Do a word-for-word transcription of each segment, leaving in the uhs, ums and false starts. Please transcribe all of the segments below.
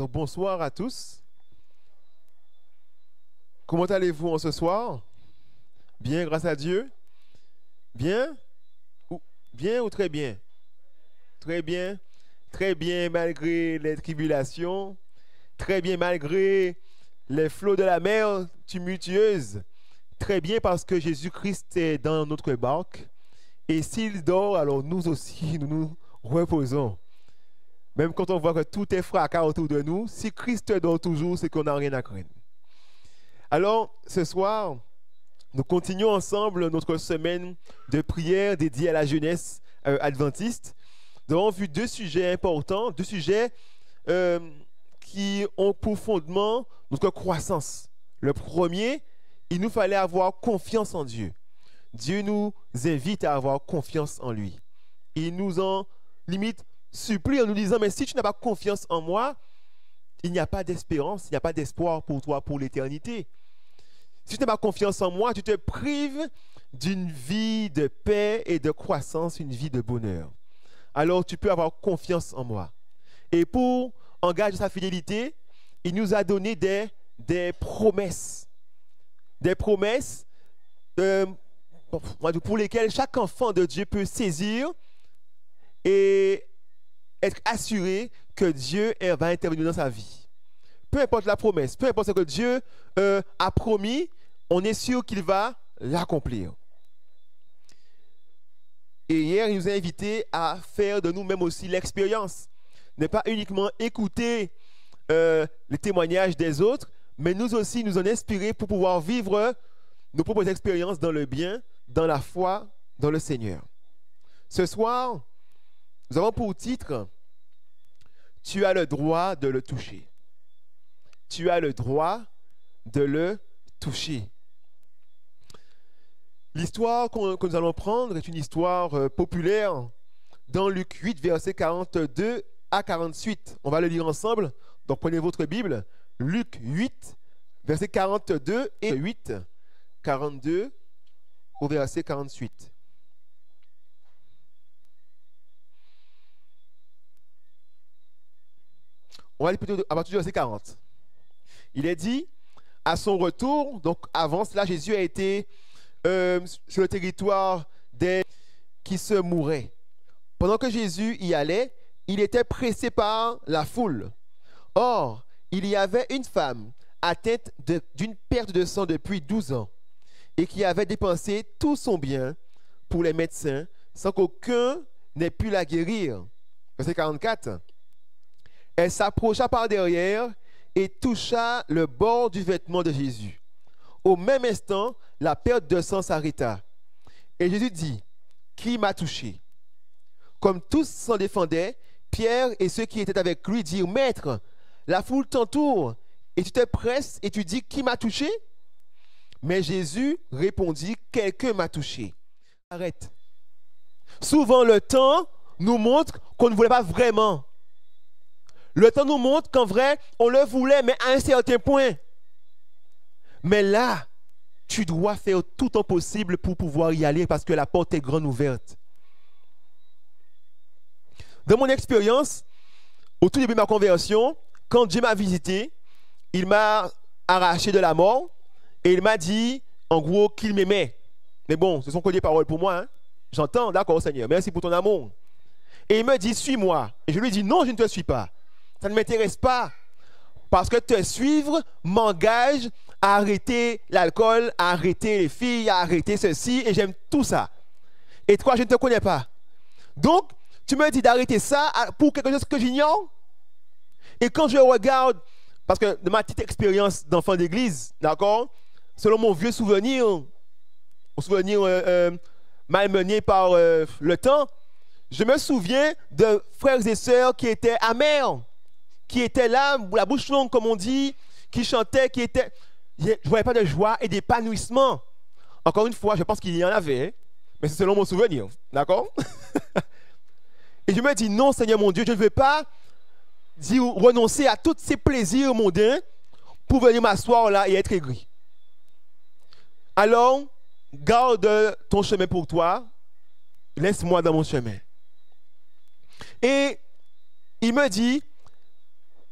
Donc bonsoir à tous. Comment allez-vous en ce soir? Bien, grâce à Dieu. Bien? Ou, bien ou très bien? Très bien. Très bien malgré les tribulations. Très bien malgré les flots de la mer tumultueuse. Très bien parce que Jésus-Christ est dans notre barque. Et s'il dort, alors nous aussi, nous nous reposons. Même quand on voit que tout est fracas autour de nous, si Christ dort toujours, c'est qu'on n'a rien à craindre. Alors, ce soir, nous continuons ensemble notre semaine de prière dédiée à la jeunesse euh, adventiste. Nous avons vu deux sujets importants, deux sujets euh, qui ont pour fondement notre croissance. Le premier, il nous fallait avoir confiance en Dieu. Dieu nous invite à avoir confiance en lui. Il nous en limite supplie en nous disant, mais si tu n'as pas confiance en moi, il n'y a pas d'espérance, il n'y a pas d'espoir pour toi pour l'éternité. Si tu n'as pas confiance en moi, tu te prives d'une vie de paix et de croissance, une vie de bonheur. Alors tu peux avoir confiance en moi. Et pour engager sa fidélité, il nous a donné des, des promesses. Des promesses euh, pour lesquelles chaque enfant de Dieu peut saisir et être assuré que Dieu va intervenir dans sa vie. Peu importe la promesse, peu importe ce que Dieu euh, a promis, on est sûr qu'il va l'accomplir. Et hier, il nous a invités à faire de nous-mêmes aussi l'expérience. Ne pas uniquement écouter euh, les témoignages des autres, mais nous aussi nous en inspirer pour pouvoir vivre nos propres expériences dans le bien, dans la foi, dans le Seigneur. Ce soir, nous avons pour titre « Tu as le droit de le toucher ». Tu as le droit de le toucher. L'histoire que nous allons prendre est une histoire euh, populaire dans Luc huit, versets quarante-deux à quarante-huit. On va le lire ensemble. Donc prenez votre Bible. Luc huit, versets quarante-deux et huit, quarante-deux au verset quarante-huit. On va aller plutôt à partir du verset quarante. Il est dit, à son retour, donc avant cela, Jésus a été euh, sur le territoire des qui se mouraient. Pendant que Jésus y allait, il était pressé par la foule. Or, il y avait une femme atteinte d'une perte de sang depuis douze ans et qui avait dépensé tout son bien pour les médecins sans qu'aucun n'ait pu la guérir. Verset quarante-quatre. Elle s'approcha par derrière et toucha le bord du vêtement de Jésus. Au même instant, la perte de sang s'arrêta. Et Jésus dit, « Qui m'a touché ?» Comme tous s'en défendaient, Pierre et ceux qui étaient avec lui dirent, « Maître, la foule t'entoure, et tu te presses et tu dis, « Qui m'a touché ?» Mais Jésus répondit, « Quelqu'un m'a touché. » Arrête. Souvent, le temps nous montre qu'on ne voulait pas vraiment. Le temps nous montre qu'en vrai, on le voulait, mais à un certain point. Mais là, tu dois faire tout ton possible pour pouvoir y aller parce que la porte est grande ouverte. Dans mon expérience, au tout début de ma conversion, quand Dieu m'a visité, il m'a arraché de la mort et il m'a dit, en gros, qu'il m'aimait. Mais bon, ce sont que des paroles pour moi. Hein? J'entends, d'accord, Seigneur, merci pour ton amour. Et il me dit, suis-moi. Et je lui dis, non, je ne te suis pas. Ça ne m'intéresse pas. Parce que te suivre m'engage à arrêter l'alcool, à arrêter les filles, à arrêter ceci, et j'aime tout ça. Et toi, je ne te connais pas. Donc, tu me dis d'arrêter ça pour quelque chose que j'ignore. Et quand je regarde, parce que de ma petite expérience d'enfant d'église, d'accord, selon mon vieux souvenir, mon souvenir euh, euh, malmené par euh, le temps, je me souviens de frères et sœurs qui étaient amers, qui étaient là, la bouche longue comme on dit, qui chantaient, qui étaient... Je ne voyais pas de joie et d'épanouissement. Encore une fois, je pense qu'il y en avait, mais c'est selon mon souvenir, d'accord? Et je me dis, non, Seigneur mon Dieu, je ne veux pas dire, renoncer à tous ces plaisirs mondains pour venir m'asseoir là et être aigri. Alors, garde ton chemin pour toi, laisse-moi dans mon chemin. Et il me dit,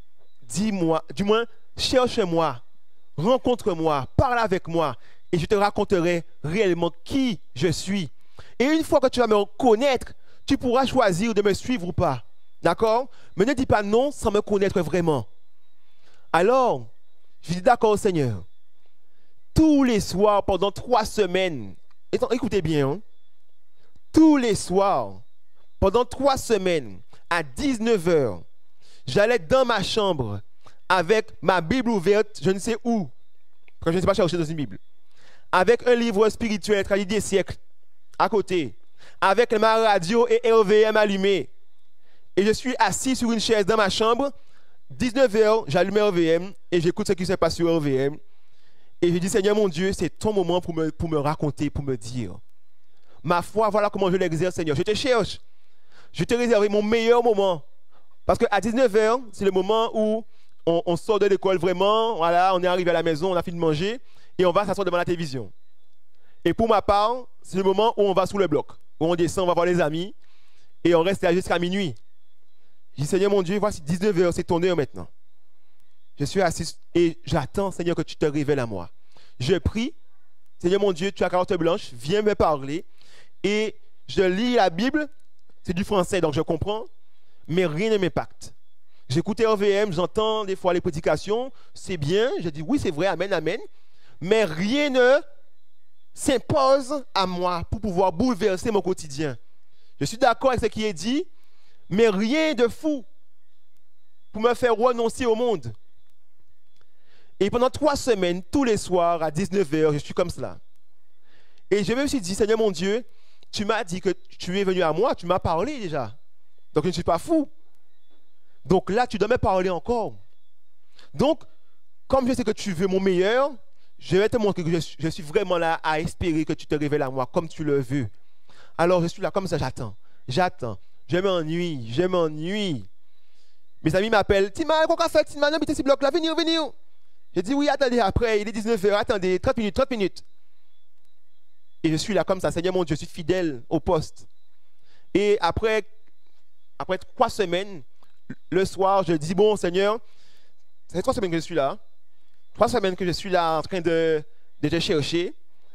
dis-moi, du moins, cherche-moi, rencontre-moi, parle avec moi, et je te raconterai réellement qui je suis. Et une fois que tu vas me connaître, tu pourras choisir de me suivre ou pas. D'accord? Mais ne dis pas non sans me connaître vraiment. Alors, je dis d'accord, Seigneur. Tous les soirs, pendant trois semaines, écoutez bien, hein, tous les soirs, pendant trois semaines, à dix-neuf heures, j'allais dans ma chambre avec ma Bible ouverte, je ne sais où, parce que je ne sais pas chercher dans une Bible, avec un livre spirituel traduit des siècles à côté, avec ma radio et R V M allumée. Et je suis assis sur une chaise dans ma chambre, dix-neuf heures, j'allume R V M et j'écoute ce qui se passe sur R V M. Et je dis, Seigneur mon Dieu, c'est ton moment pour me, pour me raconter, pour me dire. Ma foi, voilà comment je l'exerce, Seigneur. Je te cherche. Je te réserve mon meilleur moment. Parce qu'à dix-neuf heures, c'est le moment où on, on sort de l'école vraiment. Voilà, on est arrivé à la maison, on a fini de manger et on va s'asseoir devant la télévision. Et pour ma part, c'est le moment où on va sous le bloc, où on descend, on va voir les amis et on reste là jusqu'à minuit. Je dis, Seigneur mon Dieu, voici dix-neuf heures, c'est ton heure maintenant. Je suis assis et j'attends, Seigneur, que tu te révèles à moi. Je prie, Seigneur mon Dieu, tu as carte blanche, viens me parler. Et je lis la Bible, c'est du français, donc je comprends, mais rien ne m'impacte. J'écoute R V M, j'entends des fois les prédications, c'est bien, je dis oui, c'est vrai, amen, amen, mais rien ne s'impose à moi pour pouvoir bouleverser mon quotidien. Je suis d'accord avec ce qui est dit, mais rien de fou pour me faire renoncer au monde. Et pendant trois semaines, tous les soirs, à dix-neuf heures, je suis comme cela. Et je me suis dit, Seigneur mon Dieu, tu m'as dit que tu es venu à moi, tu m'as parlé déjà. Donc je ne suis pas fou. Donc là, tu dois me parler encore. Donc, comme je sais que tu veux mon meilleur, je vais te montrer que je, je suis vraiment là à espérer que tu te révèles à moi comme tu le veux. Alors je suis là comme ça, j'attends. J'attends. Je m'ennuie, je m'ennuie. Mes amis m'appellent, Tima, qu'est-ce qu'on fait? Tima, habite ce bloc là, venez, venez. Je dis oui, attendez, après, il est dix-neuf heures, attendez, trente minutes, trente minutes. Et je suis là comme ça, Seigneur mon Dieu, je suis fidèle au poste. Et après, après trois semaines, le soir, je dis, bon Seigneur, ça fait trois semaines que je suis là. Trois semaines que je suis là en train de, de te chercher.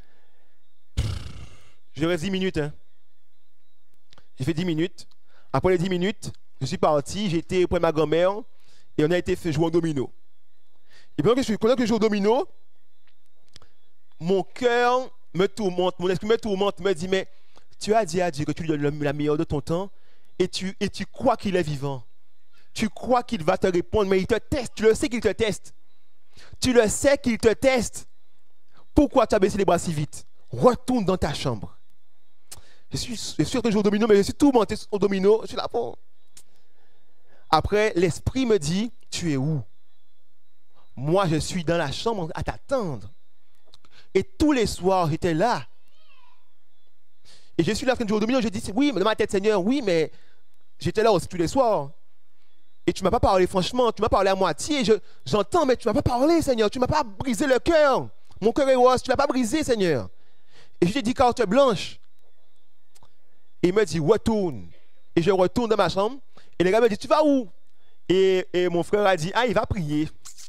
Je reste dix minutes. Hein. J'ai fait dix minutes. Après les dix minutes, je suis parti, j'ai été auprès de ma grand-mère et on a été fait jouer au domino. Et pendant que je, pendant que je joue au domino, mon cœur me tourmente, mon esprit me tourmente, me dit, mais tu as dit à Dieu que tu lui donnes la meilleure de ton temps et tu, et tu crois qu'il est vivant. Tu crois qu'il va te répondre, mais il te teste. Tu le sais qu'il te teste. Tu le sais qu'il te teste. Pourquoi tu as baissé les bras si vite? Retourne dans ta chambre. Je suis, je suis sûr que je joue au domino, mais je suis tourmenté au domino. Je suis là pour... Après, l'esprit me dit, tu es où? Moi, je suis dans la chambre à t'attendre. Et tous les soirs, j'étais là. Et je suis là en train de jouer au domino. Je dis, oui, mais dans ma tête, Seigneur, oui, mais j'étais là aussi tous les soirs. Et tu ne m'as pas parlé, franchement, tu m'as parlé à moitié. Je, j'entends, mais tu ne m'as pas parlé, Seigneur. Tu ne m'as pas brisé le cœur. Mon cœur est rose, tu ne l'as pas brisé, Seigneur. Et je lui ai dit, carte blanche. Et il me dit, retourne. Et je retourne dans ma chambre. Et le gars me dit, tu vas où? Et, et mon frère a dit, ah, il va prier.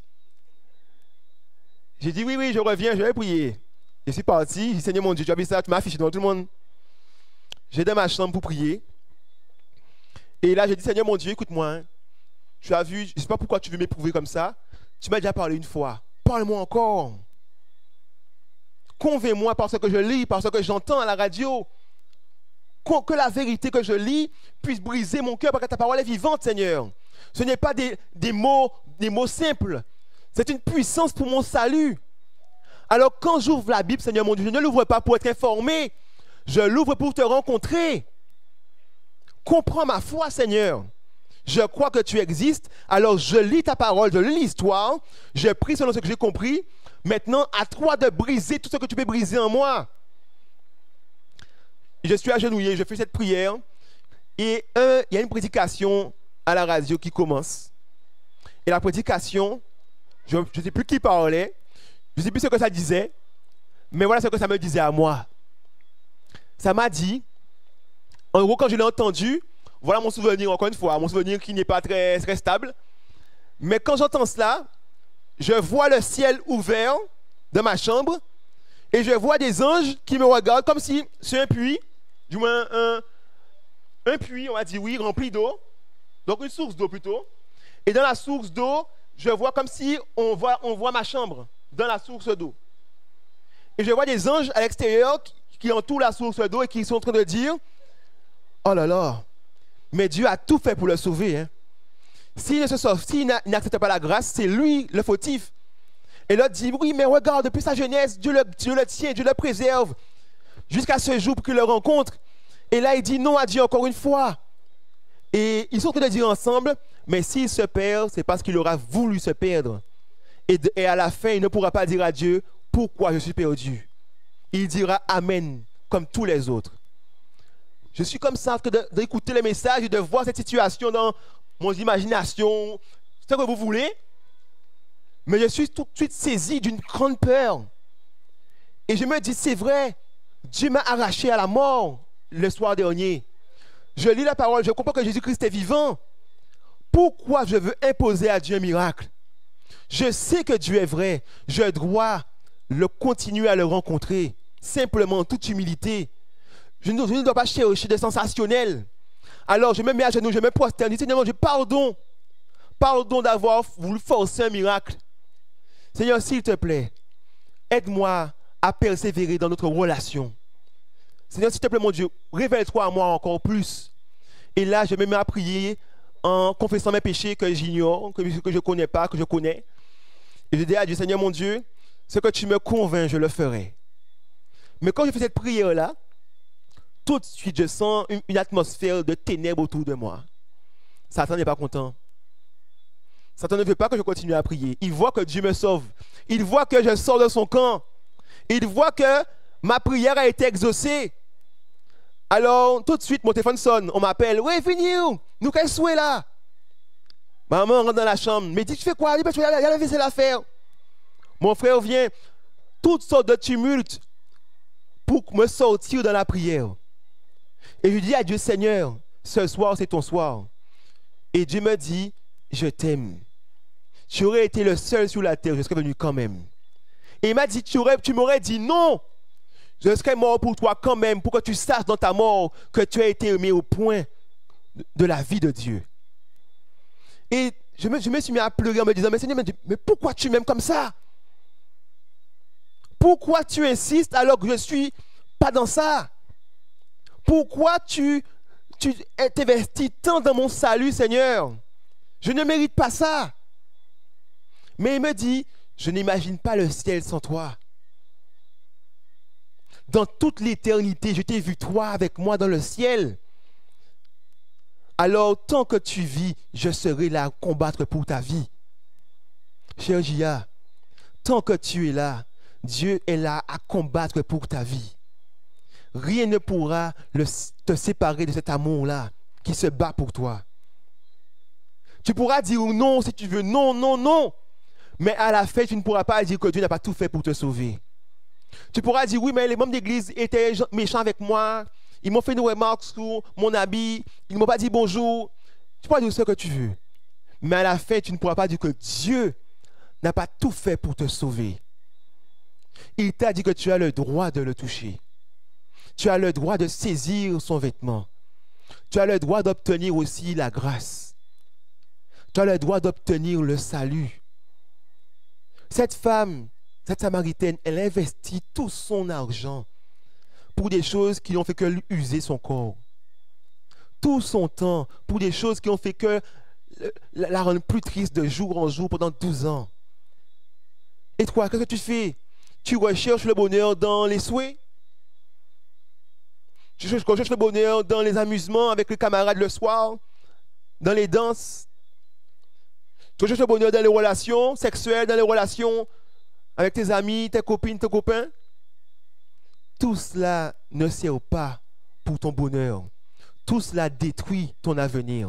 J'ai dit, oui, oui, je reviens, je vais prier. Je suis parti, j'ai dit, Seigneur mon Dieu, tu as vu ça, tu m'as affiché devant tout le monde. J'ai dans ma chambre pour prier. Et là, j'ai dit, Seigneur mon Dieu, écoute-moi. Hein. Tu as vu, je ne sais pas pourquoi tu veux m'éprouver comme ça. Tu m'as déjà parlé une fois. Parle-moi encore. Convainc-moi par ce que je lis, par ce que j'entends à la radio. Que la vérité que je lis puisse briser mon cœur parce que ta parole est vivante, Seigneur. Ce n'est pas des, des, mots, des mots simples. C'est une puissance pour mon salut. Alors quand j'ouvre la Bible, Seigneur mon Dieu, je ne l'ouvre pas pour être informé. Je l'ouvre pour te rencontrer. Comprends ma foi, Seigneur. Je crois que tu existes. Alors je lis ta parole, je lis l'histoire. Je prie selon ce que j'ai compris. Maintenant, à toi de briser tout ce que tu peux briser en moi. Je suis agenouillé, je fais cette prière. Et euh, il y a une prédication à la radio qui commence. Et la prédication, je ne sais plus qui parlait, je ne sais plus ce que ça disait, mais voilà ce que ça me disait à moi. Ça m'a dit, en gros, quand je l'ai entendu, voilà mon souvenir, encore une fois, mon souvenir qui n'est pas très, très stable. Mais quand j'entends cela, je vois le ciel ouvert dans ma chambre et je vois des anges qui me regardent comme si c'est un puits, du moins un, un puits, on va dire oui, rempli d'eau, donc une source d'eau plutôt. Et dans la source d'eau, je vois comme si on voit, on voit ma chambre dans la source d'eau. Et je vois des anges à l'extérieur qui, qui entourent la source d'eau et qui sont en train de dire, oh là là, mais Dieu a tout fait pour le sauver. Hein. S'il ne se sauve, s'il n'accepte pas la grâce, c'est lui le fautif. Et l'autre dit, oui, mais regarde, depuis sa jeunesse, Dieu le, Dieu le tient, Dieu le préserve, jusqu'à ce jour pour qu'il le rencontre. Et là, il dit non à Dieu encore une fois. Et ils sont en train de dire ensemble, mais s'il se perd, c'est parce qu'il aura voulu se perdre. Et, de, et à la fin, il ne pourra pas dire à Dieu, pourquoi je suis perdu. Il dira Amen, comme tous les autres. Je suis comme ça, en train d'écouter les messages et de voir cette situation dans mon imagination, c'est ce que vous voulez. Mais je suis tout de suite saisi d'une grande peur. Et je me dis, c'est vrai, Dieu m'a arraché à la mort le soir dernier. Je lis la parole, je comprends que Jésus-Christ est vivant. Pourquoi je veux imposer à Dieu un miracle? Je sais que Dieu est vrai. Je dois le continuer à le rencontrer. Simplement, en toute humilité. Je ne, je ne dois pas chercher des sensationnels. Alors, je me mets à genoux, je me prosterne. Je dis, Seigneur, je pardon. Pardon d'avoir voulu forcer un miracle. Seigneur, s'il te plaît, aide-moi à persévérer dans notre relation. Seigneur, s'il te plaît, mon Dieu, révèle-toi à moi encore plus. Et là, je me mets à prier en confessant mes péchés que j'ignore, que, que je ne connais pas, que je connais. Et je dis à Dieu, Seigneur, mon Dieu, ce que tu me convaincs, je le ferai. Mais quand je fais cette prière-là, tout de suite, je sens une, une atmosphère de ténèbres autour de moi. Satan n'est pas content. Satan ne veut pas que je continue à prier. Il voit que Dieu me sauve. Il voit que je sors de son camp. Il voit que ma prière a été exaucée. Alors, tout de suite, mon téléphone sonne. On m'appelle. Oui, fini. Nous, qu'est-ce que là? Maman rentre dans la chambre. Mais dit, tu fais quoi? Il y a la vaisselle à faire. Mon frère vient. Toutes sortes de tumultes pour me sortir de la prière. Et je dis à Dieu, Seigneur, ce soir, c'est ton soir. Et Dieu me dit, je t'aime. Tu aurais été le seul sur la terre, je serais venu quand même. Et il m'a dit, tu, aurais, tu m'aurais dit non. Je serais mort pour toi quand même, pour que tu saches dans ta mort que tu as été aimé au point de la vie de Dieu. Et je me, je me suis mis à pleurer en me disant, mais Seigneur, mais pourquoi tu m'aimes comme ça? Pourquoi tu insistes alors que je ne suis pas dans ça? Pourquoi tu, tu t'investis tant dans mon salut, Seigneur? Je ne mérite pas ça. Mais il me dit, je n'imagine pas le ciel sans toi. Dans toute l'éternité, je t'ai vu toi avec moi dans le ciel. Alors, tant que tu vis, je serai là à combattre pour ta vie. Cher Gia, tant que tu es là, Dieu est là à combattre pour ta vie. Rien ne pourra le, te séparer de cet amour-là qui se bat pour toi. Tu pourras dire non si tu veux, non, non, non. Mais à la fin, tu ne pourras pas dire que Dieu n'a pas tout fait pour te sauver. Tu pourras dire oui, mais les membres d'église étaient méchants avec moi. Ils m'ont fait une remarque sur mon habit. Ils ne m'ont pas dit bonjour. Tu pourras dire ce que tu veux. Mais à la fin, tu ne pourras pas dire que Dieu n'a pas tout fait pour te sauver. Il t'a dit que tu as le droit de le toucher. Tu as le droit de saisir son vêtement. Tu as le droit d'obtenir aussi la grâce. Tu as le droit d'obtenir le salut. Cette femme, cette Samaritaine, elle investit tout son argent pour des choses qui n'ont fait que lui user son corps. Tout son temps pour des choses qui ont fait que la rendre plus triste de jour en jour pendant douze ans. Et toi, qu'est-ce que tu fais? Tu recherches le bonheur dans les souhaits? Tu recherches le bonheur dans les amusements avec les camarades le soir? Dans les danses? Tu recherches le bonheur dans les relations sexuelles, dans les relations avec tes amis, tes copines, tes copains? Tout cela ne sert pas pour ton bonheur. Tout cela détruit ton avenir.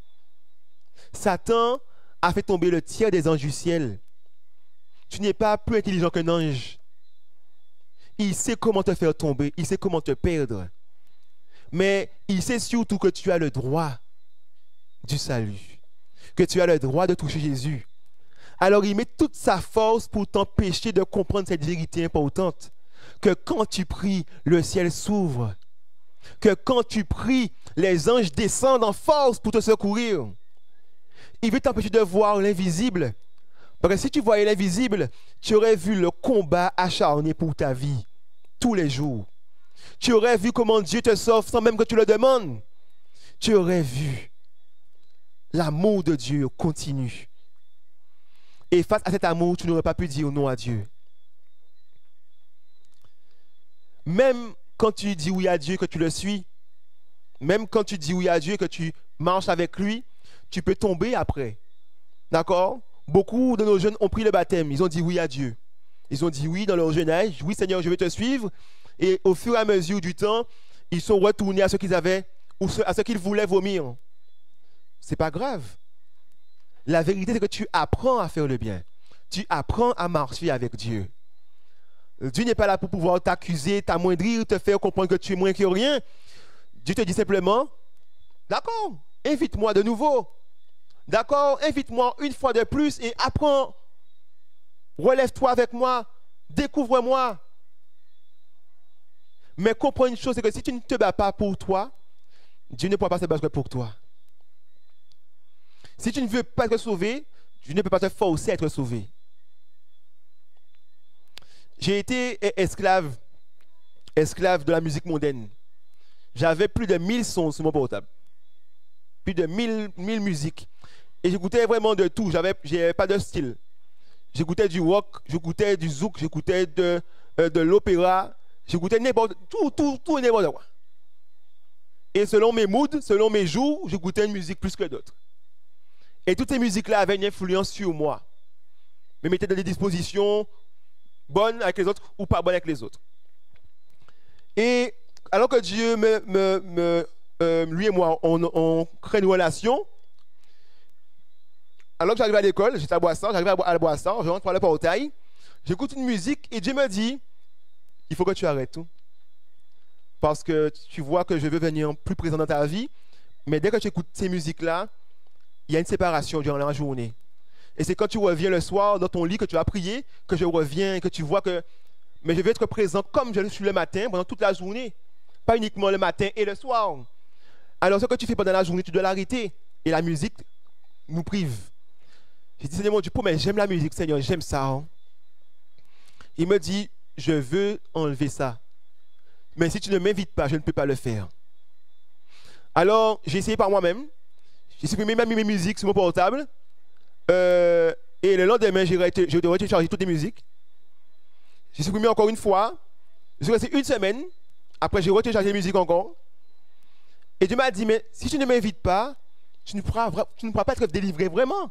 Satan a fait tomber le tiers des anges du ciel. Tu n'es pas plus intelligent qu'un ange. Il sait comment te faire tomber, il sait comment te perdre. Mais il sait surtout que tu as le droit du salut. que tu as le droit de toucher Jésus. Alors il met toute sa force pour t'empêcher de comprendre cette vérité importante. Que quand tu pries, le ciel s'ouvre. Que quand tu pries, les anges descendent en force pour te secourir. Il veut t'empêcher de voir l'invisible. Parce que si tu voyais l'invisible, tu aurais vu le combat acharné pour ta vie, tous les jours. Tu aurais vu comment Dieu te sauve sans même que tu le demandes. Tu aurais vu l'amour de Dieu continue. Et face à cet amour, tu n'aurais pas pu dire non à Dieu. Même quand tu dis oui à Dieu, que tu le suis, même quand tu dis oui à Dieu, que tu marches avec lui, tu peux tomber après. D'accord? Beaucoup de nos jeunes ont pris le baptême, ils ont dit oui à Dieu. Ils ont dit oui dans leur jeune âge, oui Seigneur, je vais te suivre. Et au fur et à mesure du temps, ils sont retournés à ce qu'ils avaient, ou à ce qu'ils voulaient vomir. Ce n'est pas grave. La vérité, c'est que tu apprends à faire le bien. Tu apprends à marcher avec Dieu. Dieu n'est pas là pour pouvoir t'accuser, t'amoindrir, te faire comprendre que tu es moins que rien. Dieu te dit simplement, d'accord, invite-moi de nouveau. D'accord, invite-moi une fois de plus et apprends. Relève-toi avec moi. Découvre-moi. Mais comprends une chose, c'est que si tu ne te bats pas pour toi, Dieu ne pourra pas se battre pour toi. Si tu ne veux pas être sauvé, Dieu ne peut pas te forcer à être sauvé. J'ai été esclave, esclave de la musique mondaine. J'avais plus de mille sons sur mon portable. Plus de mille, mille musiques. Et j'écoutais vraiment de tout. Je n'avais pas de style. J'écoutais du rock, j'écoutais du zouk, j'écoutais de, euh, de l'opéra. J'écoutais n'importe tout, tout, tout et n'importe quoi. Et selon mes moods, selon mes jours, j'écoutais une musique plus que d'autres. Et toutes ces musiques-là avaient une influence sur moi. Me mettaient dans des dispositions bonnes avec les autres ou pas bonnes avec les autres. Et alors que Dieu, me, me, me, euh, lui et moi, on, on crée une relation, alors que j'arrive à l'école, j'étais à Boissard, j'arrive à, à Boissard, je rentre par le portail, j'écoute une musique et Dieu me dit, il faut que tu arrêtes tout. Parce que tu vois que je veux venir plus présent dans ta vie, mais dès que tu écoutes ces musiques-là, il y a une séparation durant la journée. Et c'est quand tu reviens le soir dans ton lit que tu as prié, que je reviens et que tu vois que mais je vais être présent comme je le suis le matin pendant toute la journée. Pas uniquement le matin et le soir. Alors ce que tu fais pendant la journée, tu dois l'arrêter. Et la musique nous prive. J'ai dit, Seigneur mon Dieu, mais j'aime la musique, Seigneur, j'aime ça. Hein. Il me dit, je veux enlever ça. Mais si tu ne m'invites pas, je ne peux pas le faire. Alors, j'ai essayé par moi-même. J'ai supprimé même mes musiques sur mon portable. Euh, et le lendemain, j'ai rechargé toutes les musiques. J'ai supprimé encore une fois. J'ai resté une semaine. Après, j'ai rechargé les musiques encore. Et Dieu m'a dit, mais si tu ne m'invites pas, tu ne pourras, tu ne pourras pas être délivré vraiment.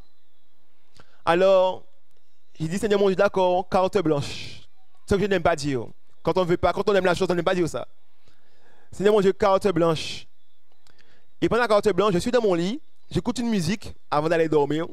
Alors, j'ai dit, Seigneur mon Dieu, d'accord, carte blanche. C'est ce que je n'aime pas dire. Quand on ne veut pas, quand on aime la chose, on n'aime pas dire ça. Seigneur mon Dieu, carte blanche. Et pendant la carte blanche, je suis dans mon lit, j'écoute une musique avant d'aller dormir.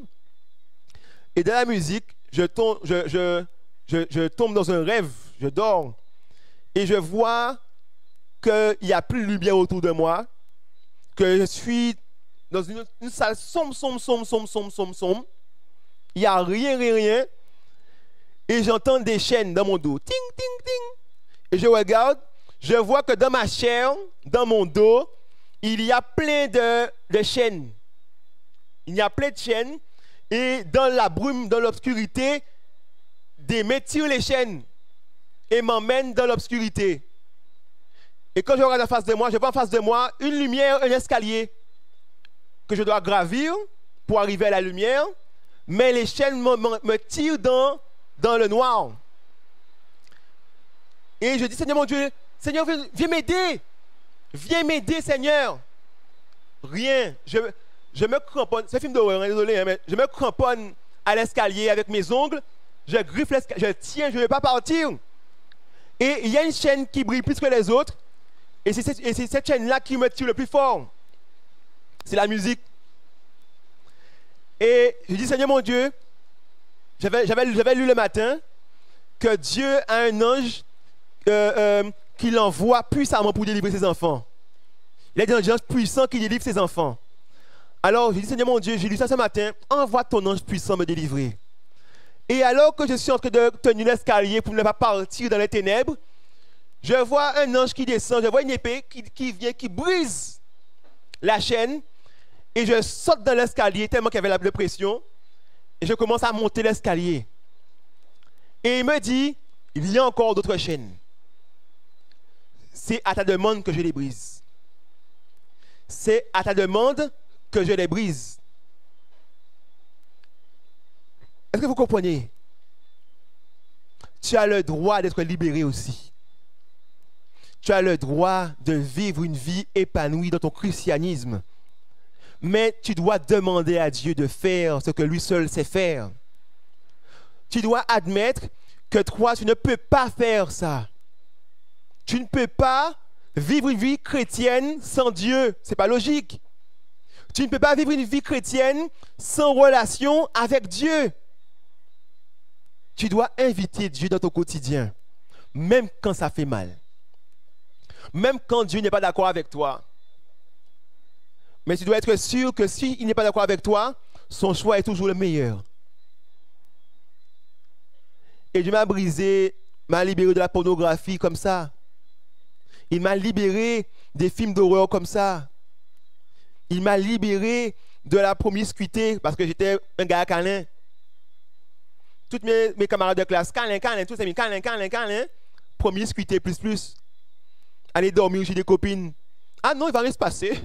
Et dans la musique, je tombe, je, je, je, je tombe dans un rêve, je dors. Et je vois qu'il n'y a plus de lumière autour de moi, que je suis dans une, une salle sombre, sombre, sombre, sombre, sombre, sombre, sombre. Il n'y a rien, rien, rien. Et j'entends des chaînes dans mon dos. Ting, ting, ting. Et je regarde, je vois que dans ma chair, dans mon dos, il y a plein de, de chaînes. Il y a plein de chaînes. Et dans la brume, dans l'obscurité, des mains tirent les chaînes et m'emmènent dans l'obscurité. Et quand je regarde en face de moi, je vois en face de moi une lumière, un escalier que je dois gravir pour arriver à la lumière. Mais les chaînes me, me, me tirent dans, dans le noir. Et je dis, Seigneur mon Dieu, Seigneur, viens, viens m'aider. Viens m'aider, Seigneur. Rien. Je, je me cramponne. C'est un film d'horreur, hein, désolé, hein, mais je me cramponne à l'escalier avec mes ongles. Je griffe l'escalier, je tiens, je ne vais pas partir. Et il y a une chaîne qui brille plus que les autres. Et c'est cette, cette chaîne-là qui me tire le plus fort. C'est la musique. Et je dis, Seigneur mon Dieu, j'avais lu le matin que Dieu a un ange euh, euh, qui l'envoie puissamment pour délivrer ses enfants. Il a des anges puissants qui délivrent ses enfants. Alors, j'ai dit, Seigneur mon Dieu, j'ai lu ça ce matin, envoie ton ange puissant me délivrer. Et alors que je suis en train de tenir l'escalier pour ne pas partir dans les ténèbres, je vois un ange qui descend, je vois une épée qui, qui vient, qui brise la chaîne, et je saute dans l'escalier tellement qu'il y avait la pression, et je commence à monter l'escalier. Et il me dit, il y a encore d'autres chaînes. C'est à ta demande que je les brise. C'est à ta demande que je les brise. Est-ce que vous comprenez? Tu as le droit d'être libéré aussi. Tu as le droit de vivre une vie épanouie dans ton christianisme. Mais tu dois demander à Dieu de faire ce que lui seul sait faire. Tu dois admettre que toi, tu ne peux pas faire ça. Tu ne peux pas vivre une vie chrétienne sans Dieu. Ce n'est pas logique. Tu ne peux pas vivre une vie chrétienne sans relation avec Dieu. Tu dois inviter Dieu dans ton quotidien, même quand ça fait mal. Même quand Dieu n'est pas d'accord avec toi. Mais tu dois être sûr que s'il n'est pas d'accord avec toi, son choix est toujours le meilleur. Et Dieu m'a brisé, m'a libéré de la pornographie comme ça. Il m'a libéré des films d'horreur comme ça. Il m'a libéré de la promiscuité parce que j'étais un gars câlin. Tous mes, mes camarades de classe, câlin, câlin, tous amis, câlin, câlin, câlin. Promiscuité plus plus. Aller dormir chez des copines. Ah non, il va rien se passer.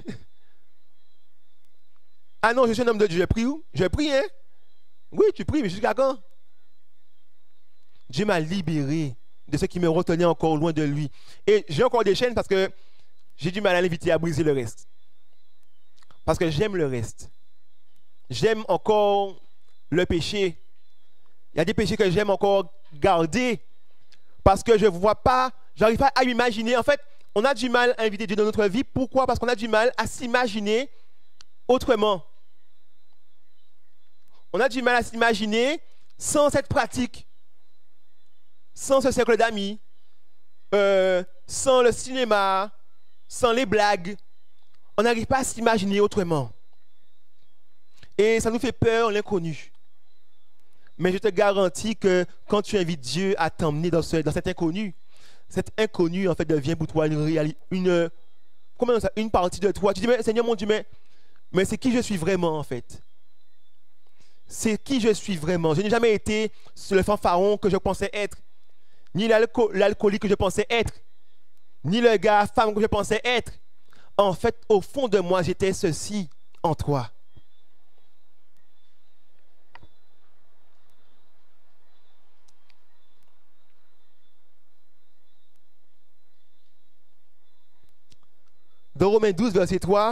Ah non, je suis un homme de Dieu, je prie où? Je prie, hein? Oui, tu pries, mais jusqu'à quand? Dieu m'a libéré de ce qui me retenait encore loin de lui. Et j'ai encore des chaînes parce que j'ai du mal à l'inviter à briser le reste. Parce que j'aime le reste. J'aime encore le péché. Il y a des péchés que j'aime encore garder parce que je ne vois pas, j'arrive pas à m'imaginer. En fait, on a du mal à inviter Dieu dans notre vie. Pourquoi? Parce qu'on a du mal à s'imaginer autrement. On a du mal à s'imaginer sans cette pratique, sans ce cercle d'amis, euh, sans le cinéma, sans les blagues. On n'arrive pas à s'imaginer autrement. Et ça nous fait peur, l'inconnu. Mais je te garantis que quand tu invites Dieu à t'emmener dans, ce, dans cet inconnu, cet inconnu en fait devient pour toi une, réalité, une, comment ça, une partie de toi. Tu dis, mais Seigneur mon Dieu, mais, mais c'est qui je suis vraiment en fait? C'est qui je suis vraiment? Je n'ai jamais été le fanfaron que je pensais être, ni l'alcoolique que je pensais être, ni le gars, femme que je pensais être. En fait, au fond de moi, j'étais ceci en toi. Dans Romains douze, verset trois,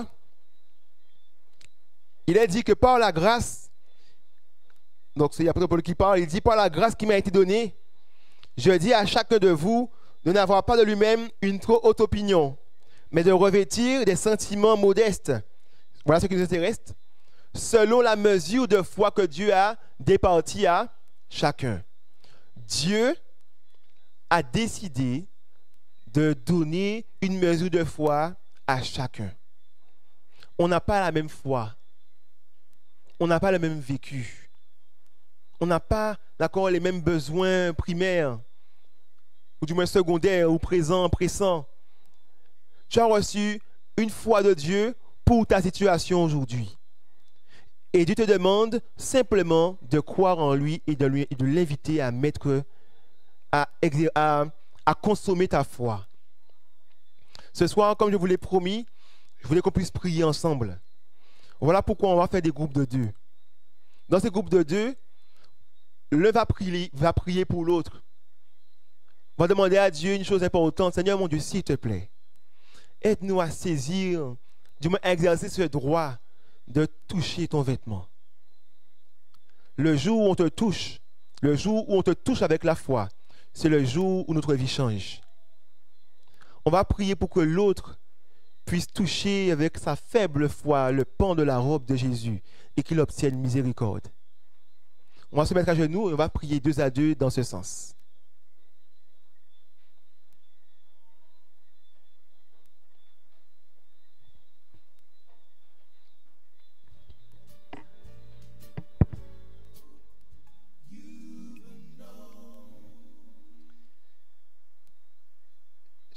il est dit que par la grâce, donc c'est l'apôtre Paul qui parle, il dit par la grâce qui m'a été donnée, je dis à chacun de vous de n'avoir pas de lui-même une trop haute opinion, mais de revêtir des sentiments modestes. Voilà ce qui nous intéresse. Selon la mesure de foi que Dieu a départie à chacun. Dieu a décidé de donner une mesure de foi à chacun. On n'a pas la même foi. On n'a pas le même vécu. On n'a pas, d'accord, les mêmes besoins primaires, ou du moins secondaires, ou présents, pressants. Tu as reçu une foi de Dieu pour ta situation aujourd'hui. Et Dieu te demande simplement de croire en lui et de, lui, et de l'inviter à mettre, à, à, à consommer ta foi. Ce soir, comme je vous l'ai promis, je voulais qu'on puisse prier ensemble. Voilà pourquoi on va faire des groupes de deux. Dans ces groupes de deux, l'un va prier, va prier pour l'autre. On va demander à Dieu une chose importante. Seigneur mon Dieu, s'il te plaît, aide-nous à saisir, du moins à exercer ce droit de toucher ton vêtement. Le jour où on te touche, le jour où on te touche avec la foi, c'est le jour où notre vie change. On va prier pour que l'autre puisse toucher avec sa faible foi le pan de la robe de Jésus et qu'il obtienne miséricorde. On va se mettre à genoux et on va prier deux à deux dans ce sens.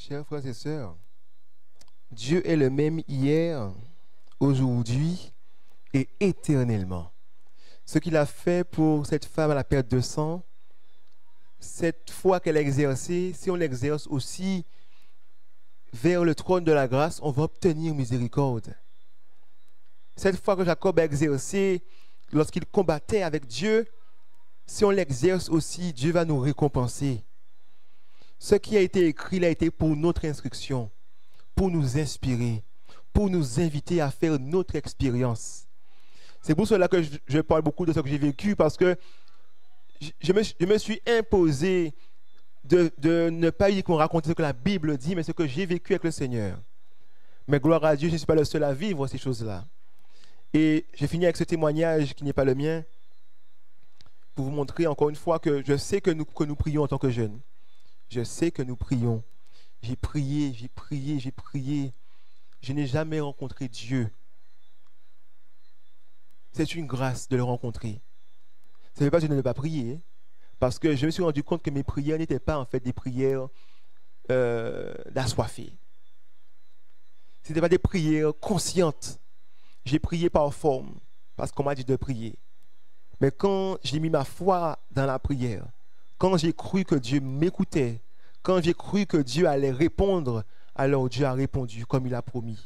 Chers frères et sœurs, Dieu est le même hier, aujourd'hui et éternellement. Ce qu'il a fait pour cette femme à la perte de sang, cette foi qu'elle a exercée, si on l'exerce aussi vers le trône de la grâce, on va obtenir miséricorde. Cette foi que Jacob a exercée lorsqu'il combattait avec Dieu, si on l'exerce aussi, Dieu va nous récompenser. Ce qui a été écrit, il a été pour notre instruction, pour nous inspirer, pour nous inviter à faire notre expérience. C'est pour cela que je, je parle beaucoup de ce que j'ai vécu, parce que je, je, me, je me suis imposé de, de ne pas uniquement raconter ce que la Bible dit, mais ce que j'ai vécu avec le Seigneur. Mais gloire à Dieu, je ne suis pas le seul à vivre ces choses-là. Et j'ai fini avec ce témoignage qui n'est pas le mien, pour vous montrer encore une fois que je sais que nous, que nous prions en tant que jeunes. Je sais que nous prions. J'ai prié, j'ai prié, j'ai prié. Je n'ai jamais rencontré Dieu. C'est une grâce de le rencontrer. Ça ne veut pas dire que je n'ai pas prié, parce que je me suis rendu compte que mes prières n'étaient pas en fait des prières euh, d'assoiffés. Ce n'étaient pas des prières conscientes. J'ai prié par forme, parce qu'on m'a dit de prier. Mais quand j'ai mis ma foi dans la prière, quand j'ai cru que Dieu m'écoutait, quand j'ai cru que Dieu allait répondre, alors Dieu a répondu comme il a promis.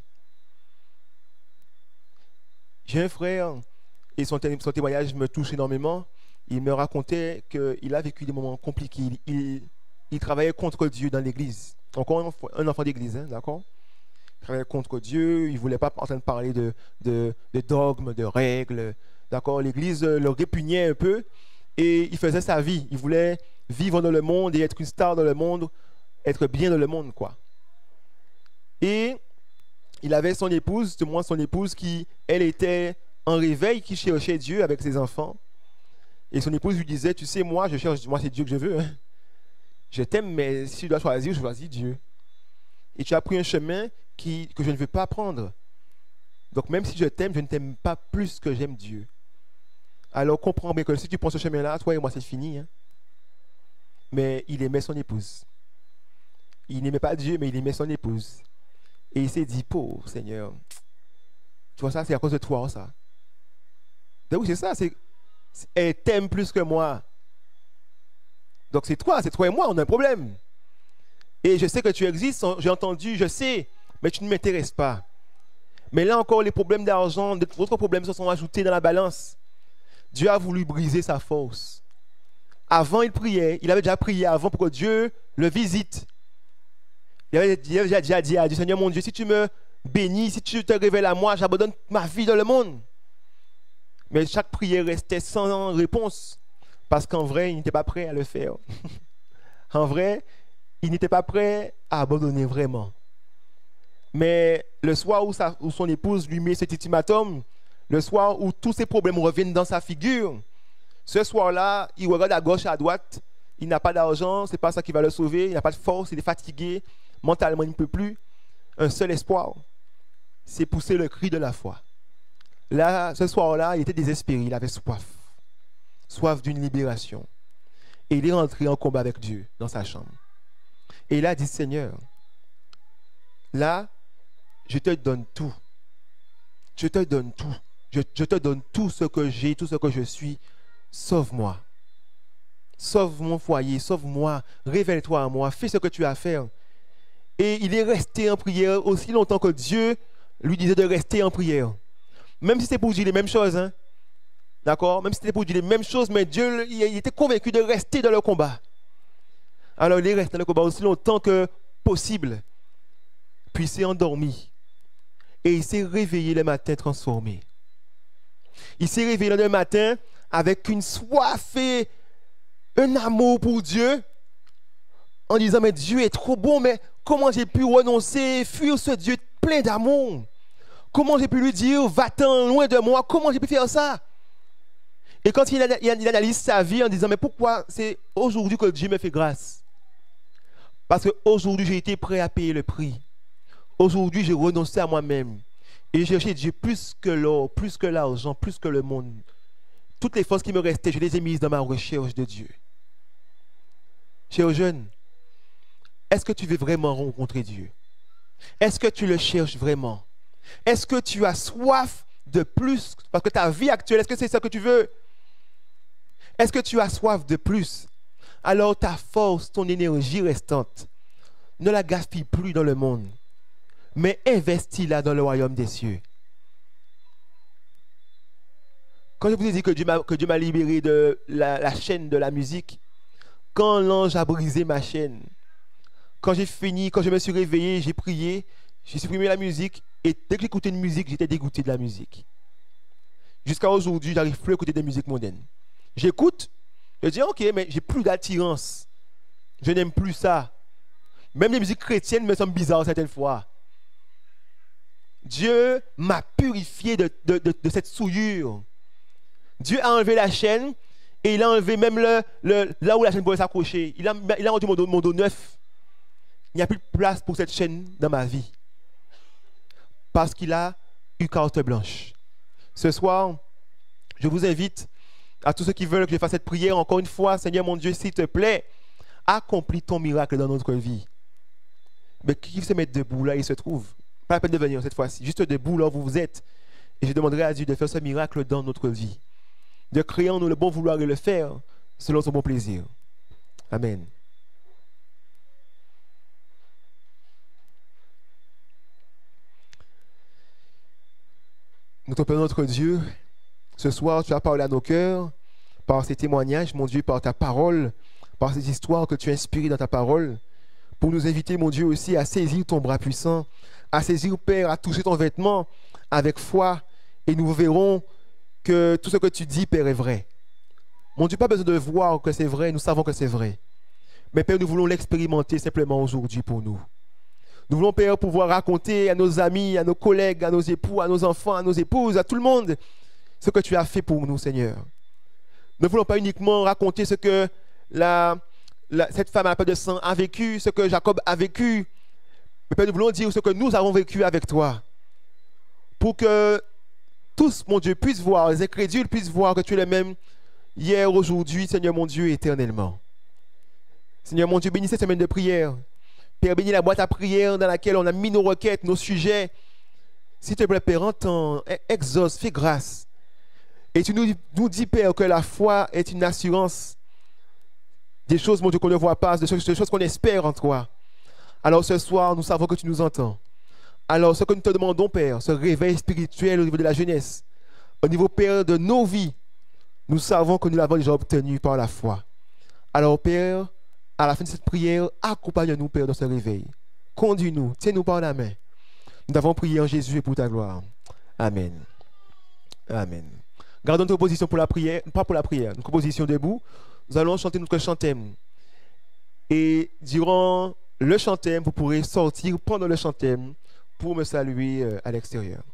J'ai un frère, et son, son témoignage me touche énormément. Il me racontait qu'il a vécu des moments compliqués. Il, il, il travaillait contre Dieu dans l'église. Encore un enfant, un enfant d'église, hein, d'accord? Il travaillait contre Dieu. Il ne voulait pas en train de parler de, de, de dogmes, de règles. D'accord? L'église le répugnait un peu. Et il faisait sa vie. Il voulait vivre dans le monde et être une star dans le monde, être bien dans le monde, quoi. Et il avait son épouse, de moins son épouse, qui, elle, était en réveil, qui cherchait Dieu avec ses enfants. Et son épouse lui disait, tu sais, moi, je cherche, moi, c'est Dieu que je veux. Hein. Je t'aime, mais si tu dois choisir, je choisis Dieu. Et tu as pris un chemin qui, que je ne veux pas prendre. Donc, même si je t'aime, je ne t'aime pas plus que j'aime Dieu. Alors, comprends bien que si tu prends ce chemin-là, toi et moi, c'est fini. Hein. Mais il aimait son épouse. Il n'aimait pas Dieu, mais il aimait son épouse. Et il s'est dit, pauvre Seigneur, tu vois ça, c'est à cause de toi, ça. Donc oui, c'est ça, c'est, elle t'aime plus que moi. Donc c'est toi, c'est toi et moi, on a un problème. Et je sais que tu existes, j'ai entendu, je sais, mais tu ne m'intéresses pas. Mais là encore, les problèmes d'argent, d'autres problèmes se sont ajoutés dans la balance. Dieu a voulu briser sa force. Avant, il priait, il avait déjà prié avant pour que Dieu le visite. Il avait déjà dit à Dieu, Seigneur mon Dieu, si tu me bénis, si tu te révèles à moi, j'abandonne ma vie dans le monde. Mais chaque prière restait sans réponse, parce qu'en vrai, il n'était pas prêt à le faire. En vrai, il n'était pas prêt à abandonner vraiment. Mais le soir où, sa, où son épouse lui met cet ultimatum, le soir où tous ses problèmes reviennent dans sa figure, ce soir-là, il regarde à gauche, à droite, il n'a pas d'argent, ce n'est pas ça qui va le sauver, il n'a pas de force, il est fatigué, mentalement il ne peut plus. Un seul espoir, c'est pousser le cri de la foi. Là, ce soir-là, il était désespéré, il avait soif, soif d'une libération. Et il est rentré en combat avec Dieu dans sa chambre. Et il a dit, Seigneur, là, je te donne tout. Je te donne tout. Je, je te donne tout ce que j'ai, tout ce que je suis. Sauve-moi. Sauve mon foyer, sauve-moi. Révèle-toi à moi. Fais ce que tu as à faire. Et il est resté en prière aussi longtemps que Dieu lui disait de rester en prière. Même si c'était pour dire les mêmes choses. Hein? D'accord? Même si c'était pour dire les mêmes choses, mais Dieu il était convaincu de rester dans le combat. Alors il est resté dans le combat aussi longtemps que possible. Puis il s'est endormi. Et il s'est réveillé le matin transformé. Il s'est réveillé le matin avec une soif et un amour pour Dieu. En disant, mais Dieu est trop bon, mais comment j'ai pu renoncer, fuir ce Dieu plein d'amour? Comment j'ai pu lui dire, va-t'en loin de moi? Comment j'ai pu faire ça? Et quand il, il analyse sa vie en disant, mais pourquoi c'est aujourd'hui que Dieu me fait grâce? Parce qu'aujourd'hui, j'ai été prêt à payer le prix. Aujourd'hui, j'ai renoncé à moi-même. Et j'ai cherché Dieu plus que l'or, plus que l'argent, plus que le monde. Toutes les forces qui me restaient, je les ai mises dans ma recherche de Dieu. Chers jeunes, est-ce que tu veux vraiment rencontrer Dieu? Est-ce que tu le cherches vraiment? Est-ce que tu as soif de plus? Parce que ta vie actuelle, est-ce que c'est ça que tu veux? Est-ce que tu as soif de plus? Alors ta force, ton énergie restante, ne la gaspille plus dans le monde, mais investis-la dans le royaume des cieux. Quand je vous ai dit que Dieu m'a, que Dieu m'a libéré de la, la chaîne de la musique, quand l'ange a brisé ma chaîne, quand j'ai fini, quand je me suis réveillé, j'ai prié, j'ai supprimé la musique, et dès que j'écoutais une musique, j'étais dégoûté de la musique. Jusqu'à aujourd'hui, je n'arrive plus à écouter des musiques mondaines. J'écoute, je dis ok, mais j'ai plus d'attirance. Je n'aime plus ça. Même les musiques chrétiennes me semblent bizarres certaines fois. Dieu m'a purifié de, de, de, de cette souillure. Dieu a enlevé la chaîne et il a enlevé même le, le, là où la chaîne pouvait s'accrocher. Il a, il a rendu mon dos, mon dos neuf. Il n'y a plus de place pour cette chaîne dans ma vie. Parce qu'il a eu carte blanche. Ce soir, je vous invite à tous ceux qui veulent que je fasse cette prière. Encore une fois, Seigneur mon Dieu, s'il te plaît, accomplis ton miracle dans notre vie. Mais qui se met debout là, il se trouve. Pas la peine de venir cette fois-ci. Juste debout là où vous êtes. Et je demanderai à Dieu de faire ce miracle dans notre vie. De créer en nous le bon vouloir et le faire selon son bon plaisir. Amen. Notre Père, notre Dieu, ce soir, tu as parlé à nos cœurs par ces témoignages, mon Dieu, par ta parole, par ces histoires que tu as inspirées dans ta parole, pour nous inviter, mon Dieu, aussi à saisir ton bras puissant, à saisir, Père, à toucher ton vêtement avec foi, et nous verrons que tout ce que tu dis, Père, est vrai. Mon Dieu, pas besoin de voir que c'est vrai, nous savons que c'est vrai. Mais Père, nous voulons l'expérimenter simplement aujourd'hui pour nous. Nous voulons, Père, pouvoir raconter à nos amis, à nos collègues, à nos époux, à nos enfants, à nos épouses, à tout le monde, ce que tu as fait pour nous, Seigneur. Nous ne voulons pas uniquement raconter ce que la, la, cette femme à la peur de sang a vécu, ce que Jacob a vécu. Mais Père, nous voulons dire ce que nous avons vécu avec toi. Pour que tous, mon Dieu, puissent voir, les incrédules puissent voir que tu es le même hier, aujourd'hui, Seigneur mon Dieu, éternellement. Seigneur mon Dieu, bénis cette semaine de prière. Père, bénis la boîte à prière dans laquelle on a mis nos requêtes, nos sujets. S'il te plaît, Père, entends, exauce, fais grâce. Et tu nous, nous dis, Père, que la foi est une assurance des choses, mon Dieu, qu'on ne voit pas, des choses, des choses qu'on espère en toi. Alors ce soir, nous savons que tu nous entends. Alors ce que nous te demandons, Père, ce réveil spirituel au niveau de la jeunesse, au niveau, Père, de nos vies, nous savons que nous l'avons déjà obtenu par la foi. Alors, Père, à la fin de cette prière, accompagne-nous, Père, dans ce réveil. Conduis-nous, tiens-nous par la main. Nous avons prié en Jésus et pour ta gloire. Amen. Amen. Gardons notre position pour la prière, pas pour la prière, notre position debout. Nous allons chanter notre chantème. Et durant le chantème, vous pourrez sortir pendant le chantème pour me saluer à l'extérieur.